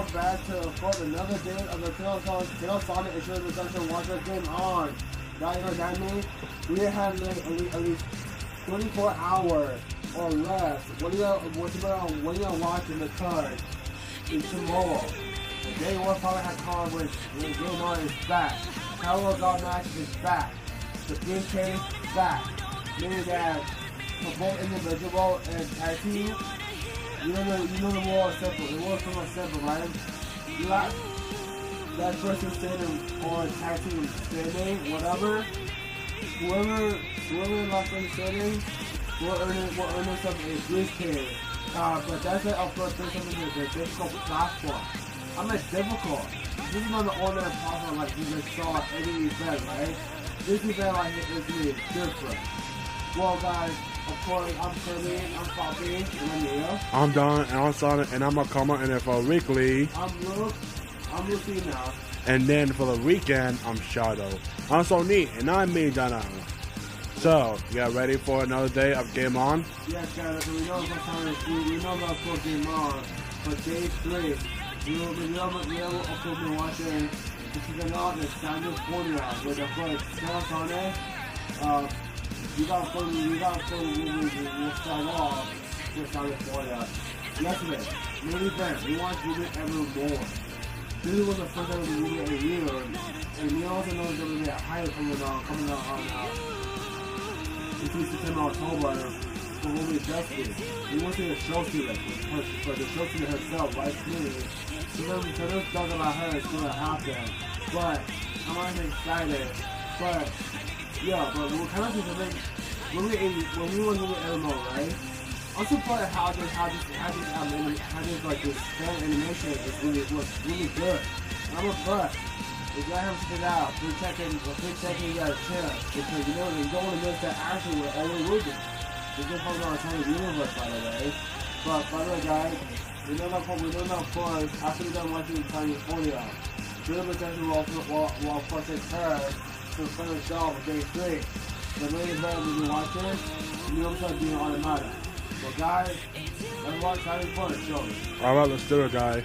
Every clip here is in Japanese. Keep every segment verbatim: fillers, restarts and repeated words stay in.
welcome back to of course another day of the Tales Sonic Insurance Redemption Watch Us game on. Now you know what I mean? We have like at least, at least twenty-four hours or less. What are you what you gonna what are you gonna watch in the card? It's tomorrow. The day one probably has card which the game on is back. Power God match is back. The three K is back. Meaning that for both individual and tag team. You know the you know the war is simple. The war is somewhat simple, right? You got that person standing on tag team standing, whatever. Whoever whoever left them standing will earn it will earn themselves a three K. Uh, but that's it. Of course, there's something that's a difficult platform. I mean difficult. This is not the ordinary platform like you just saw at any event, right? This event like it is really different. Well, guys. Of course, I'm Kirby, I'm Poppy, and I'm Neil. I'm Don, and I'm Sonic, and I'm gonna come on N F L Weekly. I'm Luke, I'm Lucy now. And then for the weekend, I'm Shadow. I'm Sonic, and I'm me, Donna. So, you got ready for another day of Game On? Yes, guys, so we know about time we know about full Game On, but day three, we will be able to be watching the season on the Standard Formula with, of course, Tales Sonic, uh, We got fun, we got fun, we, we, we, we'll start off with California. Yesterday, main event, we want to do it ever more. This was the first time we did it in a year, and we also know that we get higher coming out, coming out on, uh, between September and October, for what we adjusted. We want to do a show series, for the show series herself, right, Smitty. So then, so this stuff about her is going to happen, but I'm actually excited, but yeah, but we're kind of just like when we when we were in the M M O, right? I'm surprised how this how this how this um, how this like this fan animation is really was really good. And I'm impressed. If you guys haven't checked it out, please check it. Please check it. You guys chance because you know you don't want to miss that action with Owen Wilson. It's just from our Tiny Universe, by the way. But by the way, guys, we know that we know that of course after we done watching California, we'll potentially will will will of course take her. To finish off with day three. The main event we'll be watching, we also being automatic. So guys, let's watch how you fun show me. Alright, let's do it, guys.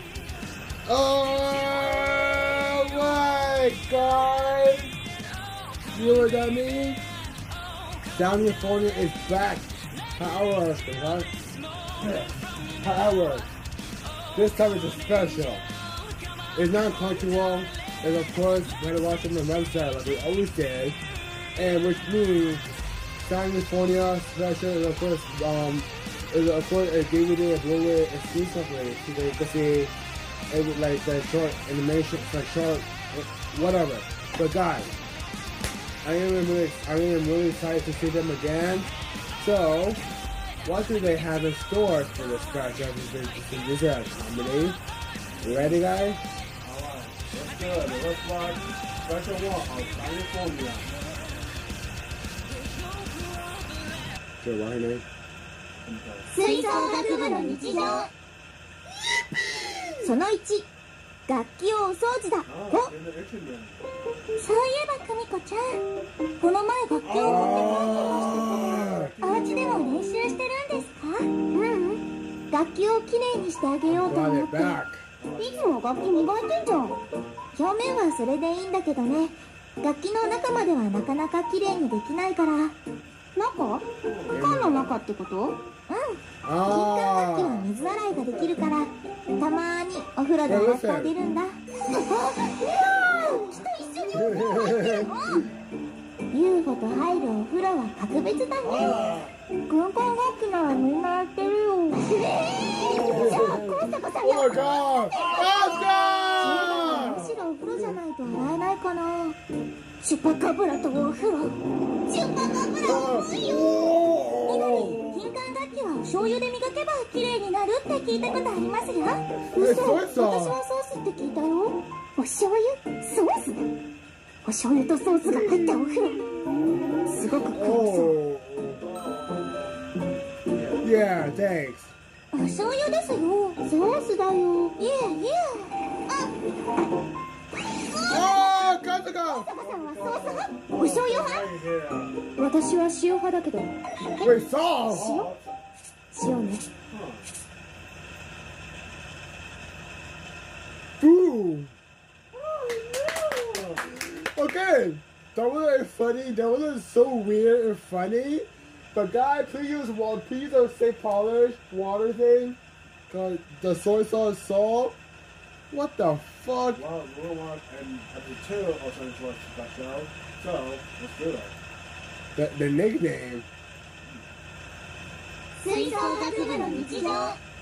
Alright, guys. You know what that means? California is back. Power, right? Power. This time is a special. It's not Crunchyroll. And of course, we had to watch on the website like we always did. And which means California special is of course um is of course a D V D and Blu-ray exclusively so they can see it, like the short animation, like short whatever. But guys, I am really I am really excited to see them again. So what do they have in store for this special? This is a comedy. You ready, guys? Good. Let's watch Special One of California. Good, why not? 吹奏楽部の日常そのいち楽器をお掃除だ。お、そういえば久美子ちゃん、この前楽器を持って帰ってました。お家でも練習してるんですか？うん、楽器をきれいにしてあげようと思って。いつも楽器磨いてんじゃん。表面はそれでいいんだけどね、楽器の中まではなかなかきれいにできないから。中？缶の中ってこと？うん。金管楽器は水洗いができるから、たまーにお風呂で洗ってあげるんだ。あ、いやー、来た一緒にお風呂入ってるの？ユーフォと入るお風呂は格別だね。軍艦楽器ならみんなやってるよ。えー、じゃあコンサコさんやってむしろお風呂じゃないと洗えないかな。チュパカブラとお風呂。チュパカブラ重いよ。みどり、金管楽器はお醤油で磨けば綺麗になるって聞いたことありますよ。嘘、私はソースって聞いたよ。お醤油、ソース？お醤油とソースが入ったお風呂。すごく黒そう。 Yeah, thanks. お醤油ですよ。ソースだよ。いえいえ。あ。 ああ、カズカ。 カズカさんはソース派？お醤油派？私は塩派だけど。 Wait, sauce? 塩？塩ね。 Woo! Okay, that wasn't funny. That wasn't so weird and funny. But guy, please use water. Please use safe polish water thing. Cause the soy sauce salt. What the fuck? Well, we want and episode two also enjoyed that show. So let's do it. The the nickname. 吹奏楽部の日常。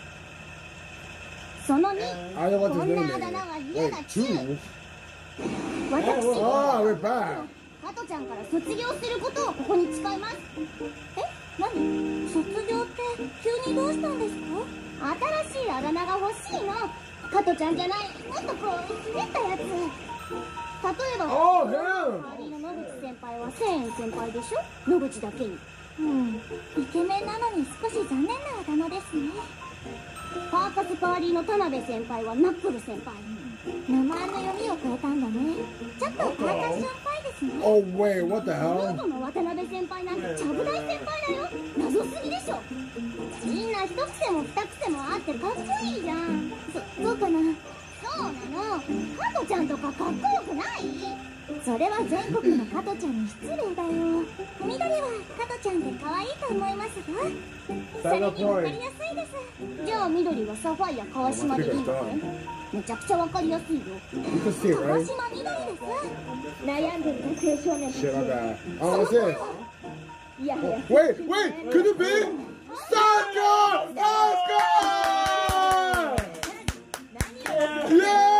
そのに、 I don't know what こ his ん name なあだ名は is. 嫌 Wait, だ two? 私 Oh, we're back. 加トちゃんから卒業することをここに誓います。え、何？卒業って急にどうしたんですか？新しいあだ名が欲しいの。加トちゃんじゃない、もっとこうひねったやつ。例えば、 Oh, him. 周りの野口先輩は千円先輩でしょ。野口だけに。うん、イケメンなのに少し残念なあだ名ですね。パーカスパーリーの田辺先輩はナックル先輩。名前の読みを変えたんだね。ちょっとパーカッションっぽいですね。 Oh wait, what the ノ hell? ートの渡辺先輩なんてちゃぶ台先輩だよ。謎すぎでしょ。みんな一癖も二癖もあってかっこいいじゃん。そ、そうかな。そうなの。加トちゃんとかかっこよくない？それは全国の加トちゃんに失礼だよ。緑は加トちゃんって可愛いと思いますよ。それに分かりやすいです。じゃあ緑はサファイア川島でいいわね。めちゃくちゃ分かりやすいよ。 You can see it, 川 right? 島緑です。悩んでる学生少年 Shit, my bad. Oh, what's this? いやいや。 Wait, wait, could it be? Soccer! Oscar! Yeah!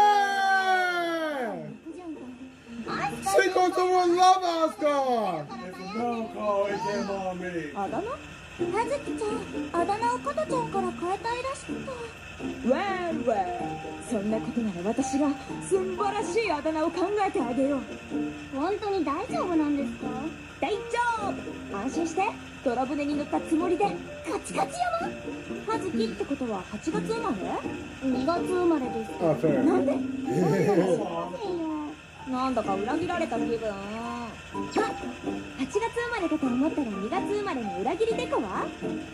Cinco someone love Oscar! It's a no call. It came on me. あだ名？はずきちゃん、あだ名を加トちゃんから変えたいらしくて。 わーわー、そんなことなら私がすんばらしいあだ名を考えてあげよう。 本当に大丈夫なんですか？ 大丈夫、安心して。泥船に乗ったつもりで。 カチカチやわ。 はずきってことははちがつ生まれ？ にがつ生まれです。 Oh, fair. なんで？ そういうの知りませんよ。 なんだか裏切られた気分。あ、はちがつ生まれかと思ったらにがつ生まれの裏切りデコは？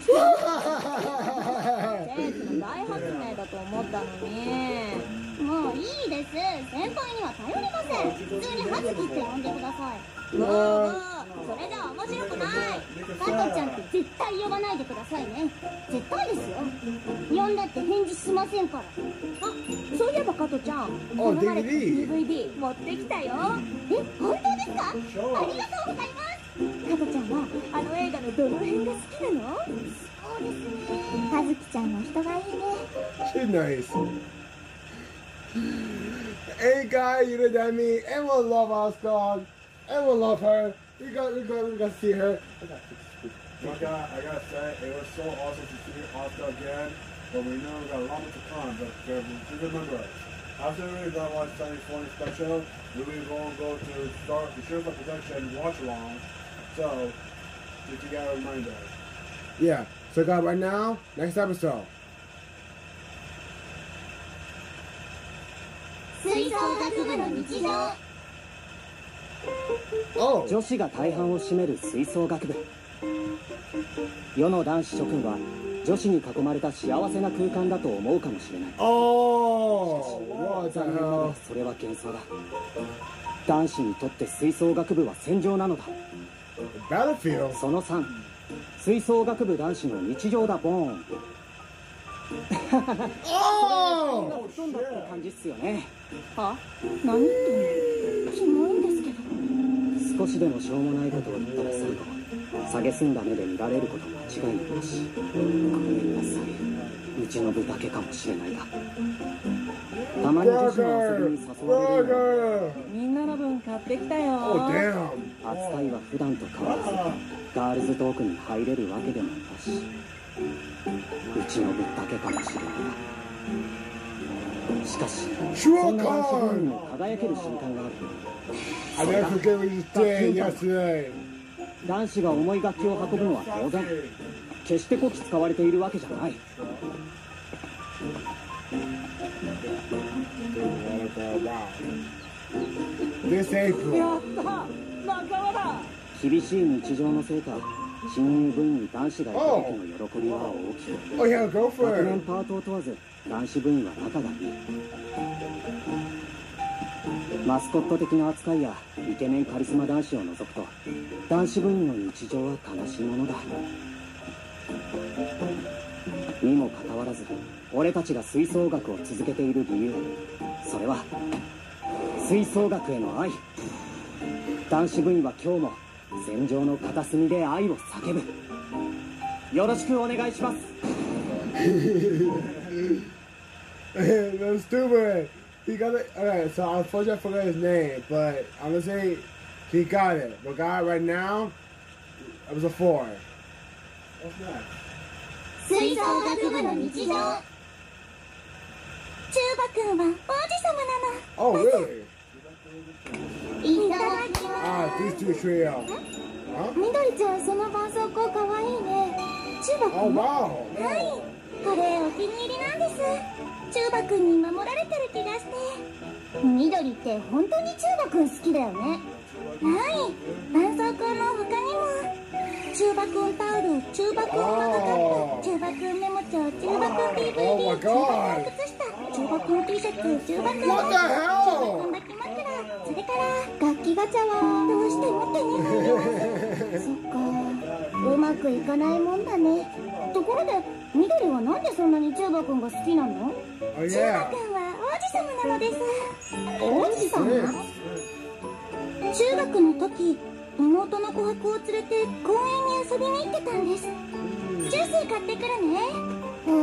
世紀の大発明だと思ったのに。 もういいです。先輩には頼りません。普通にはずきって呼んでください。 もうもう、それじゃ面白くない。 加トちゃんって絶対呼ばないでくださいね。絶対ですよ。呼んだって返事しませんから。 あ、そういえば加トちゃん、 お頼まれたディーディーブイディー 持ってきたよ。 え、本当ですか？ありがとうございます。 加トちゃんはあの映画のどの辺が好きなの？ そうですね。はずきちゃんの人がいいね。 She's nice. Hey guy, you know that me? Everyone love Oscar. Everyone love her. We got, we got, we got to see her. I got, I gotta say, it was so awesome to see Oscar again. But we know we got a lot more to come. But uh, just remember, after we're done watching Sunday Morning Special, we will go go to start the Sheriff of Protection watch along. So, just you gotta remind us. Yeah. So guys, right now, next episode. 吹奏楽部の日常。 Oh. 女子が大半を占める吹奏楽部。世の男子諸君は女子に囲まれた幸せな空間だと思うかもしれない。 Oh. What the 残念なが hell? らそれは幻想だ。男子にとって吹奏楽部は戦場なのだ。 Battlefield. そのさん、吹奏楽部男子の日常だボーン。 Oh. ほとんどって感じっすよね。 は？何言ってんの？ キモいんですけど。 少しでもしょうもないことを言ったら最後蔑んだ目で見られること間違いなし。ごめんなさい、うちの部だけかもしれないが、たまに女子の遊びに誘われるの。 Burger. みんなの分買ってきたよ。 Oh damn. 扱いは普段と変わらずガールズトークに入れるわけでもなし、うちの部だけかもしれないが、しかしそんな男子部員にも輝ける瞬間がある。 I never forget what you did yesterday. 男子が重い楽器を運ぶのは当然、決してこき使われているわけじゃない。 Wow. This April. やった仲間だ。 厳しい日常のせいか、新入部員に男子がいた時の喜びは大きく、 Oh yeah, go for 学年 it. パートを問わず男子部員は仲がいい。 マスコット的な扱いやイケメンカリスマ男子を除くと男子部員の日常は悲しいものだ。にもかかわらず俺たちが吹奏楽を続けている理由、それは吹奏楽への愛。男子部員は今日も戦場の片隅で愛を叫ぶ。よろしくお願いします。 That's stupid. He got it. Okay, so unfortunately I forgot his name, but I'm gonna say he got it. But guy right now, it was a four. What's that? 吹奏楽部の日常。チューバくんは王子様なの。 Oh, really? いただきま Ah, す。 these two trio. Huh? みどりちゃん、その絆創膏かわいいね。チューバくん。 Oh, wow. はい、これお気に入りなんです。チューバくんに守られてる気がして。みどりって本当にチューバくん好きだよね。はい、絆創膏の他にもチューバくんタオル、チューバくんマグカップ、チューバくんメモ帳、チューバくん ピーブイディー、 Oh my チューバくん God. 靴下、チューバくん T シャツ、チューバくん What the チューバ hell? くん抱き枕、それから楽器ガチャはどうしても手に入ります。そっか、うまくいかないもんだね。ところでみどりはなんでそんなにチューバくんが好きなの？ Oh, チューバ yeah. くんは王子様なのです。王子様？中学の時、妹の琥珀を連れて公園に遊びに行ってたんです。ジュース買ってくるね。うん。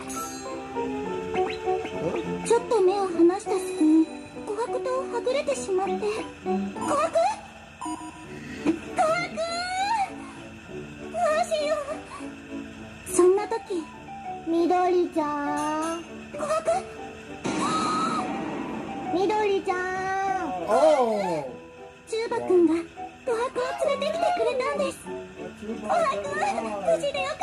ちょっと目を離した隙に琥珀とはぐれてしまって。琥珀？琥珀！どうしよう。そんな時、みどりちゃん。琥珀？みどりちゃん。 Oh. チューバくんが琥珀を連れてきてくれたんです。琥珀、無事でよかった。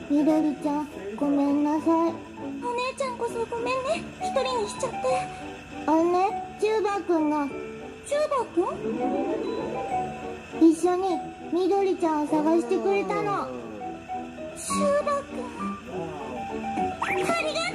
みどりちゃん、ごめんなさい。お姉ちゃんこそごめんね、一人にしちゃって。あのね、チューバくんが。チューバくん？一緒にみどりちゃんを探してくれたの。チューバくん、ありがとう、チュー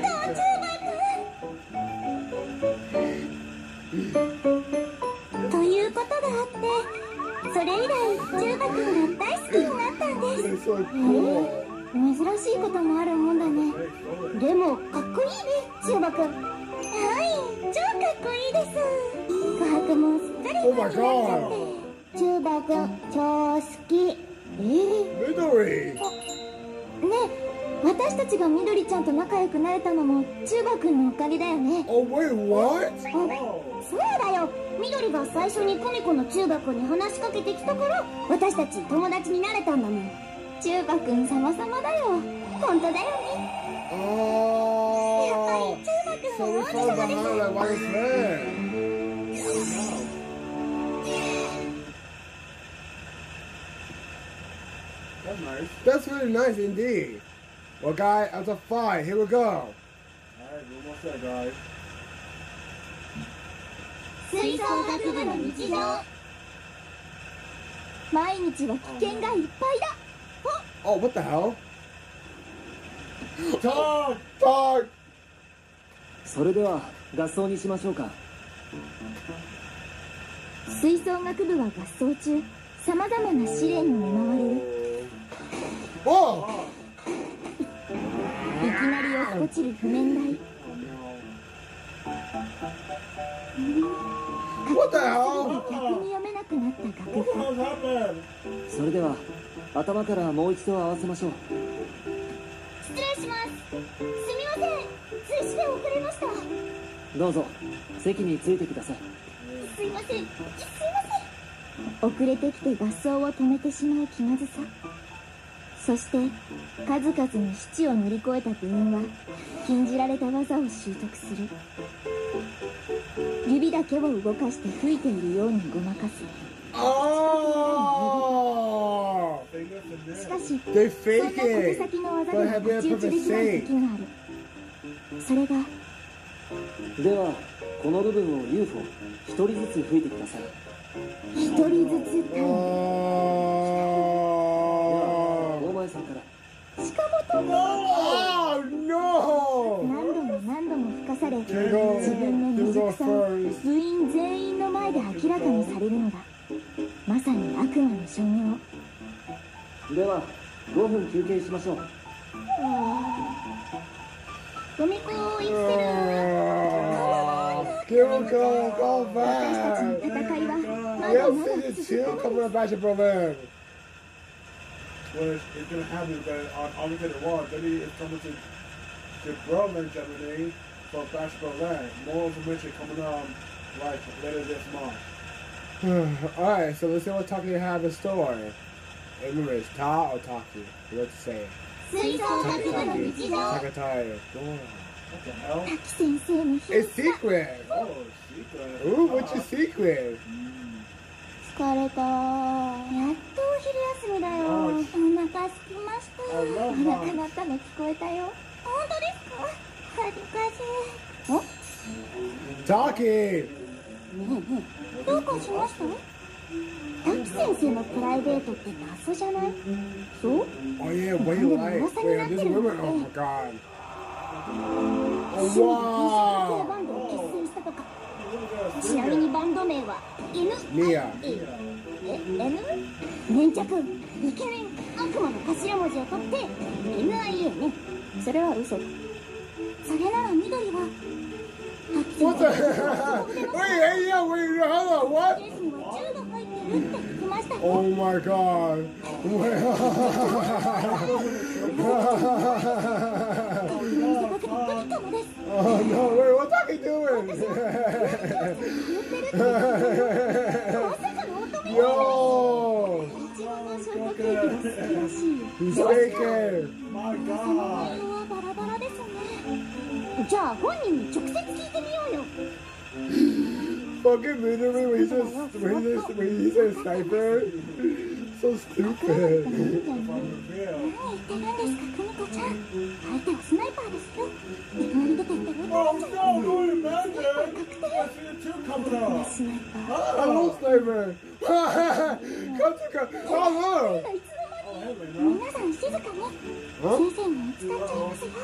バくん。ということがあって、それ以来チューバくんが大好きになったんです。 It's so cool. 珍しいこともあるもんだね。でもかっこいいね、チューバくん。はい、超かっこいいです。琥珀もすっかり好きになっちゃって。チューバくん超好き。えー、 Midori. ねえ、私たちがみどりちゃんと仲良くなれたのもチューバくんのおかげだよね。 Oh, wait, what? そうだよ、みどりが最初にコミコのチューバくんに話しかけてきたから私たち友達になれたんだもん。チューバくん様々だよ。本当だよね。 Oh. やっぱりチューバくん So は we 王 found 子様 behind です。 like white friend. That's nice. That's really nice indeed. Well, guy, as a five, here we go. Alright, what's that, guys? 吹奏楽部の日常。毎日は危険がいっぱいだ。 Oh, what the hell? Talk! Dog! それでは合奏にしましょうか。 吹奏楽部は合奏中、さまざまな試練に見舞われる。 Oh! いきなり落っこちる譜面台。 What the hell? 逆に読めなくなった楽譜。 What happened? それでは頭からもう一度合わせましょう。 失礼します。すみません、追試で遅れました。 どうぞ席についてください。 すいません、すいません。遅れてきて合奏を止めてしまう気まずさ。そして数々の死地を乗り越えた部員は禁じられた技を習得する。指だけを動かして吹いているようにごまかす。 Oh! しかし They そんな fake 小手 it. 先の技 But で have 太 you 刀打 ever ちできない seen? 時がある。それがではこの部分を ユーフォー 一人ずつ吹いてください。 一人ずつターン。 Oh! 大前さんから。 しかもとも Oh no! 何度も何度もンを吹かされ、 Here we 自 go. 分の Here we 未 go 熟さを first. 部員全員の前で明らかにされるのだ。まさに悪魔の所業。 ではごふん休憩しましょう。 ゴミ子生きてる？ Uh, Chemical, go 私たちの back. 戦いはま We だ have まだ season 続 two く。 coming up back to Berlin. What is it's gonna happen is that on Armageddon War, Germany is coming to to Berlin, Germany, for Bash Berlin. More information coming on like later this month. Alright, so let's see what Taki have in store. Hey, remember, it's Ta or Taki? Let's say it. 吹奏楽 Taki, 部の Taki. 日常。 Takatai. Go on. What the hell? 滝先生に秘 It's 密だ。 secret. Oh, secret. Ooh, what's your secret? 疲れた。やっとお昼休みだよ。お腹すきました。お腹鳴ったの聞こえたよ。本当ですか？恥ずかしい。お？ Taki! ねえねえ、どうかしました？滝先生のプライベートって謎じゃない？そう？ Oh yeah, wait, like, wait, this woman, oh my god. 一緒に二重系バンドを結成したとか。ちなみにバンド名は エヌアイエー。 え、N？ 粘着、イケメン、悪魔の頭文字を取って エヌアイエー ね。それは嘘だ。それなら緑は What the hell? Wait, hey, yeah, wait, hold on, what? ケースには銃が入ってるって聞きましたよ。 Oh my god. Oh no, wait, what's Taki doing? まさかの乙女 Yo! いちごのショートケーキが好きらしい。 He's faking. My その God. 内容はバラバラですね。じゃあ本人に直接聞いてみようよ。 Fucking literally when he says, when he says, when he says sniper. So 僕らの stupid. ことみたいに。 Real. 何言ってるんですか、久美子ちゃん。相手はスナイパーですよ。いきなり出てってる。 Oh no, don't imagine. I see the two coming up. スナイパー。 Hello, sniper. Come to come. Oh, い look. つの間に。皆さん静かに。先生に見つかっちゃいますよ。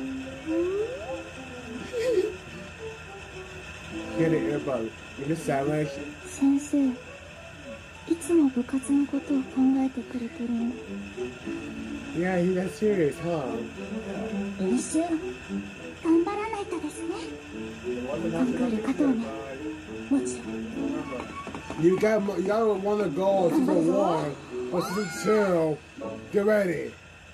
Get it, earbud. You just sound like. 先生、いつも部活のことを考えてくれてるの。 Yeah, he got serious, huh? 練習頑張らないとですね。コンクール勝とうね。もちろん。 You got, you got want to go season one, but season two, get ready.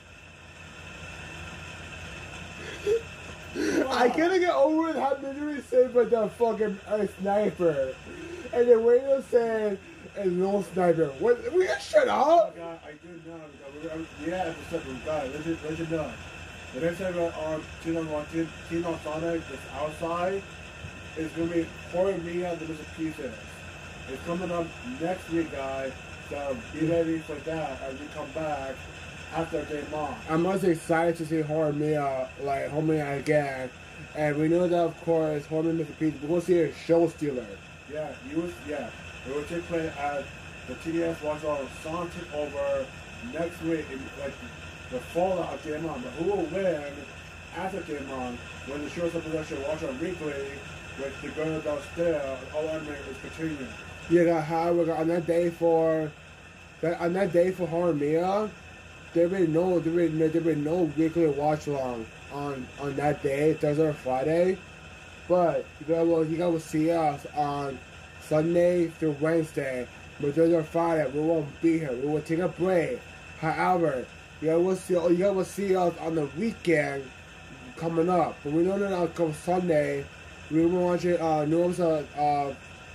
I can't get over it how literally said but the fucking uh, sniper. And then when you said a no sniper. What, we got shut up? God, I do know. Because we, we had to set the guy. Let you, let you know. The next time on Tino Tino Sonic is outside, it's going to be Horror Mia the Mister Pieces. It's coming up next week, guys. So be ready for that as we come back after game off. I'm most excited to see Horror Mia, like, Horror Mia again. And we know that, of course, Horror Mia Mister Pieces, we're going to see a show stealer. Yeah, you was, yeah. It will take place at the T D S Watch on Sonic over next week, in, like the fallout of Game On. But who will win after Game On when the shows up production Watch on Weekly with the girl downstairs, all I mean is Katrina. Yeah, how we got on that day for that on that day for Horror Mia, there be no there be no, there be no weekly watch along on on that day, Thursday or Friday. But you guys will you guys will see us on Sunday through Wednesday. But Thursday or Friday we won't be here. We will take a break. However, you guys will see you guys will see us on the weekend coming up. But we know that on come Sunday we will watch it uh new episode uh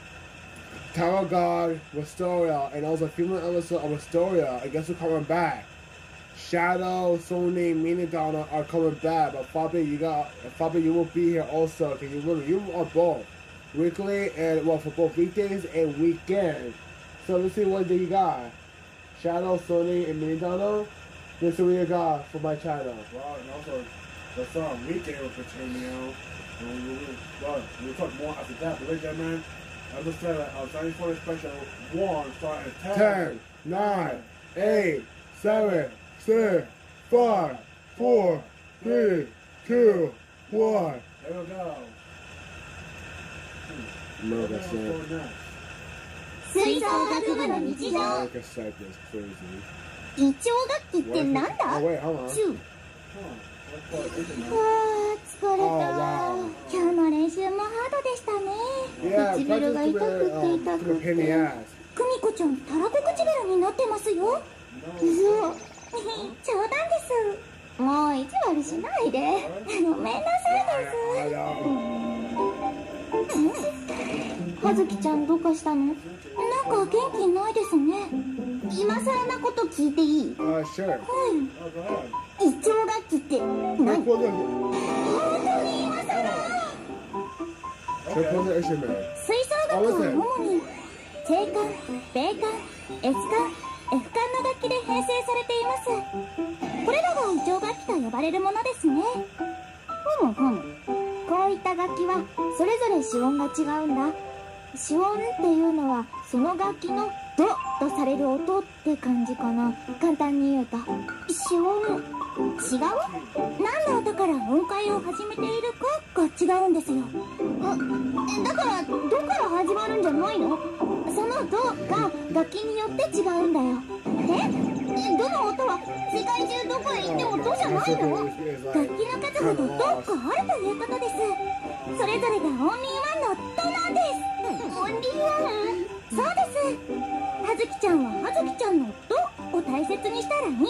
Tower God, Restoria, and also female episode of Restoria. I guess we're coming back. Shadow, Sony, Minidonna are coming back, but Fabi, you got Fabi, you will be here also. Cause you will, you are both weekly and well for both weekdays and weekend. So let's see what do you got. Shadow, Sony, and Minidonna. This is what you got for my channel. Well, and also the song Weekend with Katrina. And we will, well, we'll talk more after that. But ladies and gentlemen, as I said, our Chinese Foreign Special one starting at ten. ten, nine, eight, seven, six, five, four, three, two, one, There we go. America What's said. going next? 吹奏楽部の日常。 America said this crazy. ギチョウ楽器ってなんだ Oh wait, hold on. チュー。 Huh. Let's play it. わあ、疲れ Oh, た。 wow. 今日の練習もハードでしたね。 Yeah, 唇が practice 痛く with て um, 痛く with て。 Penny ass. 久美子ちゃん、たらこ唇になってますよ。嘘。冗談です。もう意地悪しないで。ごめんなさ I いで know. す。はずきちゃんどうかしたの？なんか元気ないですね。今更なこと聞いていい？ Uh, sure. はい。 Oh, go ahead. ギチョウ楽器って何？ Triple 本当に今更。 the triple the instrument. 吹奏楽は主に J 管、米管、S 管、F 管の楽器で編成されています。これらがイチョウ楽器と呼ばれるものですね。ふむふむ。こういった楽器はそれぞれ指音が違うんだ。指音っていうのはその楽器のドとされる音って感じかな。簡単に言うと指音。違う？何の音から音階を始めているかが違うんですよ。あ、だからドから始まるんじゃないの？そのドが楽器によって違うんだよ。え？ドの音は世界中どこへ行ってもドじゃないの？楽器の数ほどどっかあるということです。それぞれがオンリーワンのドなんです。オンリーワン？そうです。はずきちゃんははずきちゃんのドを大切にしたらいいんです。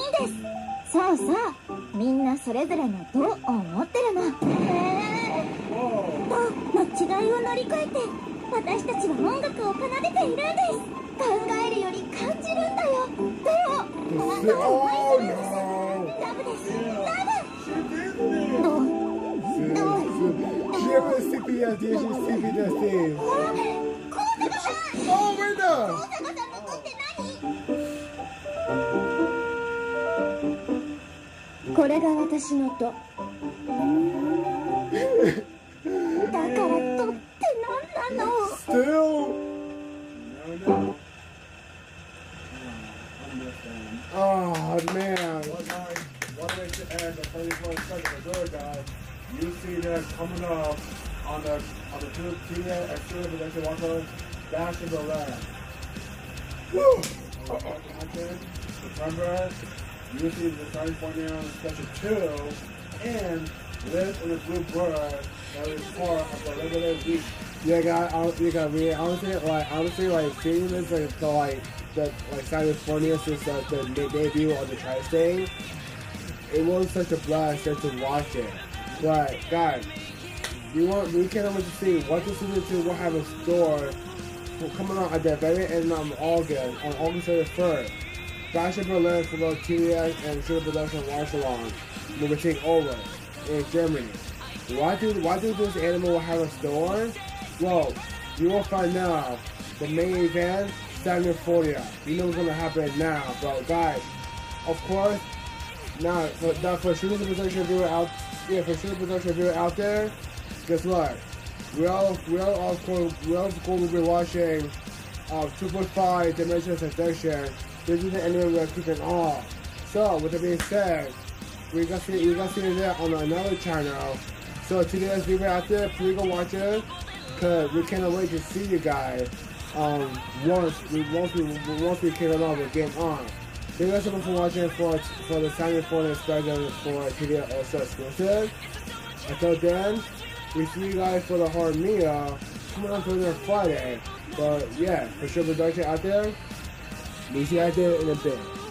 そうそう、みんなそれぞれのドを持ってるの。へえ。ドの違いを乗り越えて私たちは音楽を奏でているんです。考えるより感じるんだよ。ドをあなたを愛するんです。ラブです。ラブ。ドド She ever sleepy as did she sleepy that thing? あら、高坂さん。 Oh, wait 高 now. 坂さんのドって何？これが私のド。だからドって何なの？ Still. There we go. Understand. Oh man. One night, one way to end the thirty-fourth second of the third guy, you see that coming up on the on the two T A exterior projection walker, Dash in the left. Woo. Remember, you see the starting point now in section two, and live in a blue bird that is part of the regular week. Yeah, guy. I, you got me. Honestly, like honestly, like seeing this like the like the like California since the, the, the debut of the Tri-State, it was such a blast just to watch it. But guys, we want we can't wait to see what the season two will have in store for coming out at the very end of August on August thirty-first. Fashion Berlin for the T V S and Sugar Production Watch Along will be taking over in Germany. Why do why do this animal will have a store? Well, you will find out the main event, Standard forty. You know what's gonna happen now, but guys, of course, now for now for Sugar Production viewer out, yeah, for Sugar Production viewer out there, guess what? We all we all of course we all of course will be watching uh, two point five Dimension Seduction. This is the anime we're keeping on. So with that being said, we got see we got see it there on another channel. So to the viewer out there, please go watch it, cause we can't wait to see you guys. Um, once we once we once we kick it off with Game On. Thank you guys so much for watching for for the signing for the special for T V also exclusive. Until then, we see you guys for the hard meal coming on Thursday and Friday. But yeah, for sure production out there. We see you out there in a bit.